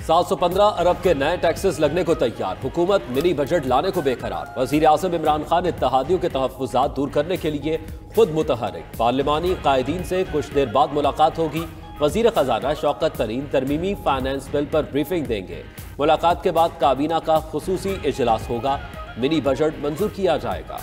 715 अरब के नए टैक्सेस लगने को तैयार, हुकूमत मिनी बजट लाने को बेकरार। वजीर आज़म इमरान खान इत्तेहादियों के तहफ़्फ़ुज़ात दूर करने के लिए खुद मुतहर्रिक। पार्लिमानी कायदीन से कुछ देर बाद मुलाकात होगी। वजीर खजाना शौकत तरीन तरमीमी फाइनेंस बिल पर ब्रीफिंग देंगे। मुलाकात के बाद काबीना का खुसूसी इजलास होगा, मिनी बजट मंजूर किया जाएगा।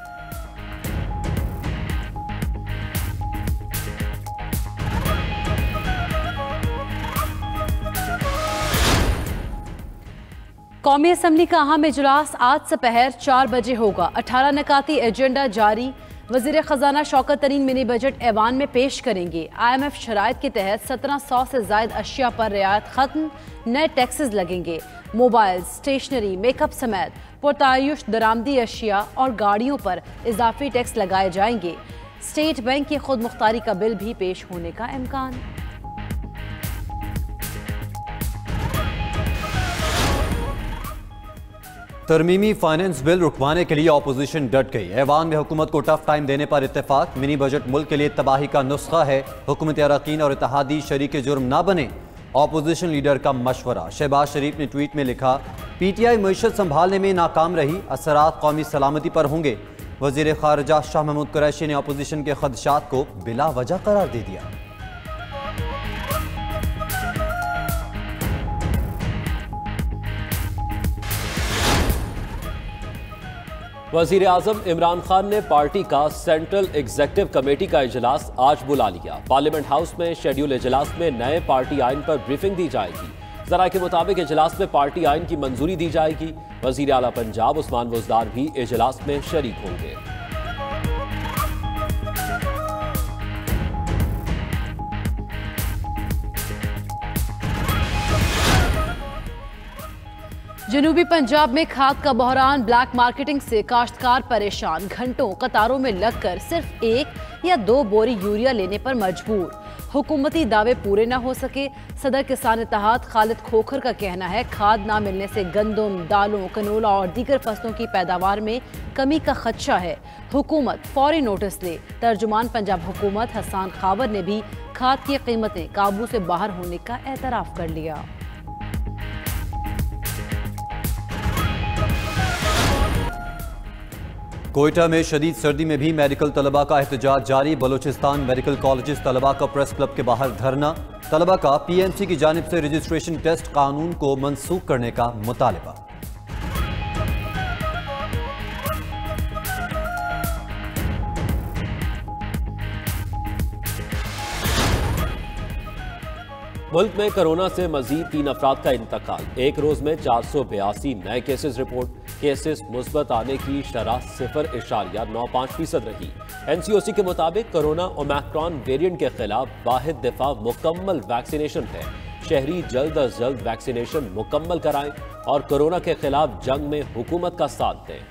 कौमी असम्बली का अहम इजलास आज दोपहर 4 बजे होगा। 18 नकाती एजेंडा जारी। वजीर खजाना शौकत तरीन मिनी बजट ऐवान में पेश करेंगे। IMF शराइत के तहत 1700 से जायद अशिया पर रियायत खत्म, नए टैक्सेस लगेंगे। मोबाइल, स्टेशनरी, मेकअप समेत पुरतायुश दरामदी अशिया और गाड़ियों पर इजाफी टैक्स लगाए जाएंगे। स्टेट बैंक की खुद मुख्तारी का बिल भी पेश होने का इम्कान। तरमीमी फाइनेंस बिल रुकवाने के लिए अपोजिशन डट गई। ऐवान में हुकूमत को टफ टाइम देने पर इत्तेफाक। मिनी बजट मुल्क के लिए तबाही का नुस्खा है, हुकूमती अरकान और इत्तेहादी शरीक जुर्म ना बने, अपोजिशन लीडर का मशवरा। शहबाज शरीफ ने ट्वीट में लिखा, PTI मईशत संभालने में नाकाम रही, असरात कौमी सलामती पर होंगे। वजीर खारजा शाह महमूद कुरैशी ने अपोजिशन के खदशात को बिला वजह करार दे दिया। वजीर आज़म इमरान खान ने पार्टी का सेंट्रल एग्जीक्यूटिव कमेटी का इजलास आज बुला लिया। पार्लियामेंट हाउस में शेड्यूल इजलास में नए पार्टी आइन पर ब्रीफिंग दी जाएगी। ज़राए के मुताबिक इजलास में पार्टी आइन की मंजूरी दी जाएगी। वजीर आला पंजाब उस्मान बुज़दार भी इजलास में शरीक होंगे। जनूबी पंजाब में खाद का बहरान, ब्लैक मार्केटिंग से काश्तकार परेशान। घंटों कतारों में लगकर सिर्फ 1 या 2 बोरी यूरिया लेने पर मजबूर। हुकूमती दावे पूरे ना हो सके। सदर किसान इत्तेहाद खालिद खोखर का कहना है, खाद ना मिलने से गंदम, दालों, कनोला और दीगर फसलों की पैदावार में कमी का खदशा है। हुकूमत फौरी नोटिस ले। तर्जुमान पंजाब हुकूमत हसन खावर ने भी खाद की कीमतें काबू से बाहर होने का एतराफ़ कर लिया। कोयटा में शदीद सर्दी में भी मेडिकल तलबा का एहतजाज जारी। बलूचिस्तान मेडिकल कॉलेजेस तलबा का प्रेस क्लब के बाहर धरना। तलबा का PMC की जानिब से रजिस्ट्रेशन टेस्ट कानून को मनसूख करने का मुतालबा। मुल्क में कोरोना से मजीद 3 अफराद का इंतकाल। एक रोज में 482 नए केसेस रिपोर्ट। केसेस मुस्बत आने की शरह 0.95% रही। NCOC के मुताबिक कोरोना ओमिक्रॉन वेरिएंट के खिलाफ वाहिद दिफा मुकम्मल वैक्सीनेशन है। शहरी जल्द अज जल्द वैक्सीनेशन मुकम्मल कराएं और कोरोना के खिलाफ जंग में हुकूमत का साथ दें।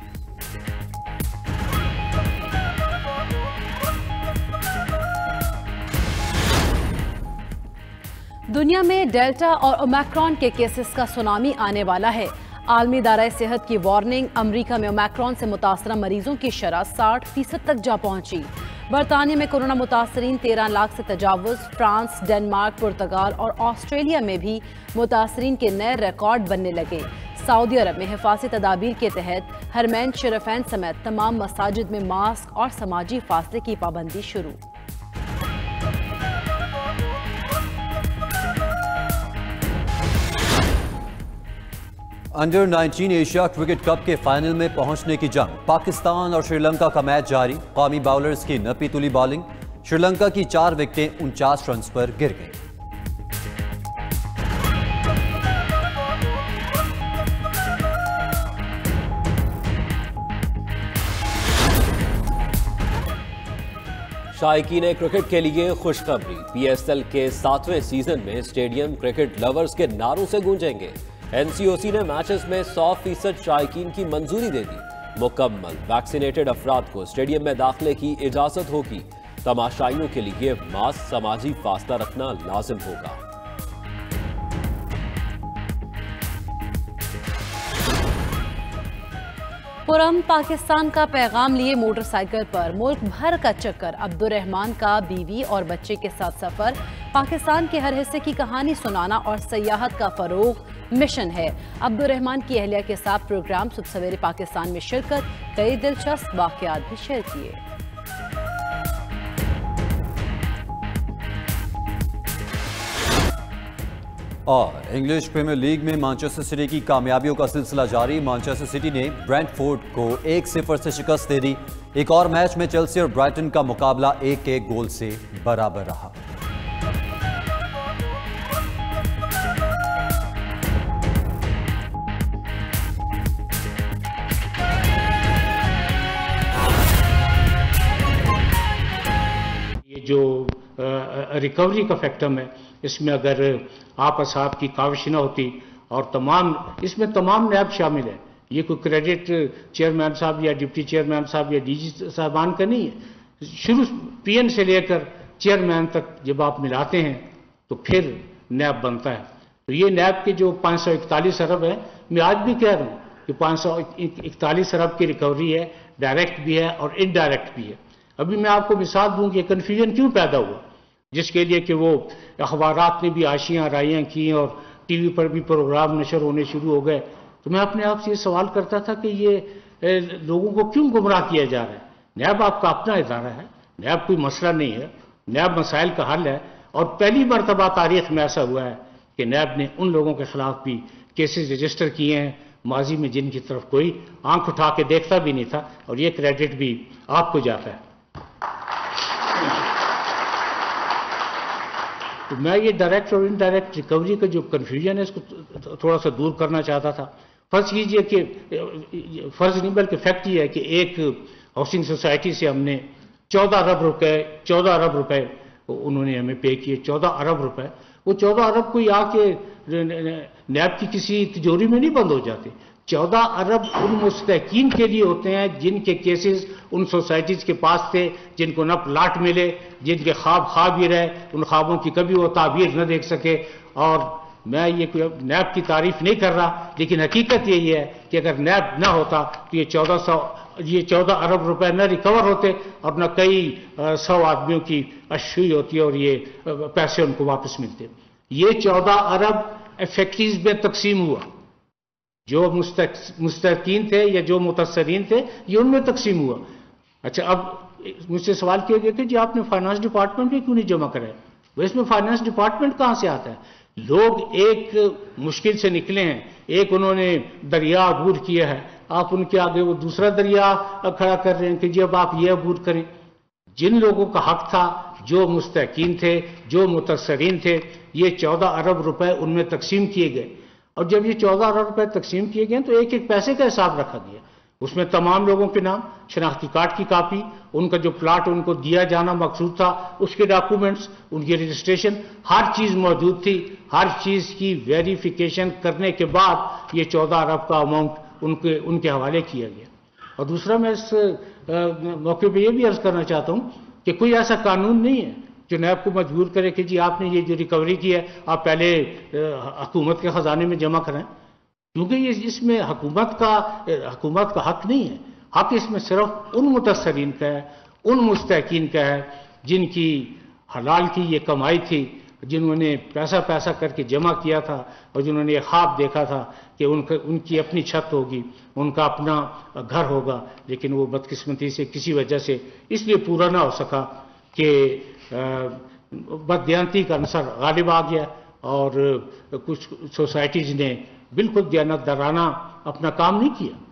दुनिया में डेल्टा और ओमिक्रॉन के केसेस का सुनामी आने वाला है। आलमी इदारा सेहत की वार्निंग। अमरीका में ओमिक्रॉन से मुतासरा मरीजों की शरह 60% तक जा पहुंची। बरतानिया में कोरोना मुतासरीन 13 लाख से तजावुज। फ्रांस, डेनमार्क, पुर्तगाल और ऑस्ट्रेलिया में भी मुतासरीन के नए रिकॉर्ड बनने लगे। सऊदी अरब में हिफाजती तदाबीर के तहत हरमैन शरीफैन समेत तमाम मसाजिद में मास्क और समाजी फासले की पाबंदी शुरू। अंडर 19 एशिया क्रिकेट कप के फाइनल में पहुंचने की जंग। पाकिस्तान और श्रीलंका का मैच जारी। कौमी बाउलर्स की नपी तुली बॉलिंग। श्रीलंका की 4 विकेटें 49 रन पर गिर गई। शायकीन क्रिकेट के लिए खुशखबरी। PSL के 7वें सीजन में स्टेडियम क्रिकेट लवर्स के नारों से गूंजेंगे। NCOC ने मैचेस में 100% शायकीन की मंजूरी दे दी। मुकम्मल वैक्सीनेटेड अफराद को स्टेडियम में दाखिले की इजाजत होगी। तमाशाइयों के लिए मास्क, समाजी फासला रखना लाजिम होगा। पुरम पाकिस्तान का पैगाम लिए मोटरसाइकिल पर मुल्क भर का चक्कर। अब्दुर्रहमान का बीवी और बच्चे के साथ सफर। पाकिस्तान के हर हिस्से की कहानी सुनाना और सयाहत का फरोग मिशन है। अब्दुर्रहमान की अहलिया के साथ प्रोग्राम सुबह सवेरे पाकिस्तान में शिरकत, कई दिलचस्प वाक़यात भी शेयर किए। और इंग्लिश प्रीमियर लीग में मैनचेस्टर सिटी की कामयाबियों का सिलसिला जारी। मैनचेस्टर सिटी ने ब्रेंटफोर्ड को 1-0 से शिकस्त दे दी। एक और मैच में चेल्सी और ब्राइटन का मुकाबला 1-1 गोल से बराबर रहा। ये जो रिकवरी का फैक्टम है, इसमें अगर आप असाब की काविश न होती और इसमें तमाम नैब शामिल है। ये कोई क्रेडिट चेयरमैन साहब या डिप्टी चेयरमैन साहब या डीजी साहबान का नहीं है। शुरू पीएन से लेकर चेयरमैन तक जब आप मिलाते हैं तो फिर नैब बनता है। तो ये नैब के जो 541 अरब है, मैं आज भी कह रहा हूँ कि 541 अरब की रिकवरी है, डायरेक्ट भी है और इनडायरेक्ट भी है। अभी मैं आपको मिसाल दूं कि कन्फ्यूजन क्यों पैदा हुआ, जिसके लिए कि वो अखबारात ने भी आशियां राइयां की और टीवी पर भी प्रोग्राम नशर होने शुरू हो गए। तो मैं अपने आप से ये सवाल करता था कि ये लोगों को क्यों गुमराह किया जा रहा है। नैब आपका अपना इदारा है, नैब कोई मसला नहीं है, नैब मसाइल का हल है। और पहली मरतबा तारीख में ऐसा हुआ है कि नैब ने उन लोगों के खिलाफ भी केसेस रजिस्टर किए हैं माजी में जिनकी तरफ कोई आंख उठा के देखता भी नहीं था, और ये क्रेडिट भी आपको जाता है। तो मैं ये डायरेक्ट और इनडायरेक्ट रिकवरी का जो कन्फ्यूजन है, इसको थोड़ा सा दूर करना चाहता था। फर्ज कीजिए कि फर्ज नहीं बल्कि फैक्ट ये है कि एक हाउसिंग सोसाइटी से हमने 14 अरब रुपए उन्होंने हमें पे किए। 14 अरब रुपए, वो 14 अरब कोई आके नैब की किसी तिजोरी में नहीं बंद हो जाते। 14 अरब उन मुस्तहकीन के लिए होते हैं जिनके केसेस उन सोसाइटीज के पास थे, जिनको न प्लाट मिले, जिनके ख्वाब ही रहे, उन ख्वाबों की कभी वो ताबीर न देख सके। और मैं ये नैब की तारीफ नहीं कर रहा, लेकिन हकीकत यही है कि अगर नैब न होता तो ये 14 अरब रुपए न रिकवर होते और न कई 100 आदमियों की अशुई होती और ये पैसे उनको वापस मिलते। ये 14 अरब इफेक्टिव में तकसीम हुआ। जो मुस्तहकीन थे या जो मुतसरीन थे, ये उनमें तकसीम हुआ। अच्छा, अब मुझसे सवाल किया गया कि जी आपने फाइनेंस डिपार्टमेंट में क्यों नहीं जमा कराया। वो इसमें फाइनेंस डिपार्टमेंट कहां से आता है। लोग एक मुश्किल से निकले हैं, एक उन्होंने दरिया अबूर किया है, आप उनके आगे वो दूसरा दरिया खड़ा कर रहे हैं कि जी अब आप ये अबूर करें। जिन लोगों का हक था, जो मुस्तहकीन थे, जो मुतसरीन थे, ये 14 अरब रुपए उनमें तकसीम किए गए। और जब ये 14 अरब रुपए तकसीम किए गए तो एक एक पैसे का हिसाब रखा गया। उसमें तमाम लोगों के नाम, शनाख्ती कार्ड की कापी, उनका जो प्लाट उनको दिया जाना मकसूद था उसके डॉक्यूमेंट्स, उनकी रजिस्ट्रेशन, हर चीज मौजूद थी। हर चीज की वेरिफिकेशन करने के बाद ये 14 अरब का अमाउंट उनके हवाले किया गया। और दूसरा, मैं इस मौके पर यह भी अर्ज करना चाहता हूं कि कोई ऐसा कानून नहीं है जो नैब को मजबूर करे कि जी आपने ये जो रिकवरी की है आप पहले हुकूमत के खजाने में जमा कराएं, क्योंकि ये इसमें हुकूमत का हक नहीं है। हक इसमें सिर्फ उन मुतसरीन का है, उन मुस्तहकीन का है जिनकी हलाल की ये कमाई थी, जिन्होंने पैसा करके जमा किया था और जिन्होंने ये ख्वाब देखा था कि उनकी अपनी छत होगी, उनका अपना घर होगा। लेकिन वो बदकिस्मती से किसी वजह से इसलिए पूरा ना हो सका कि बददियानती का अंसर गालिब आ गया और कुछ सोसाइटीज ने बिल्कुल दियानतदाराना अपना काम नहीं किया।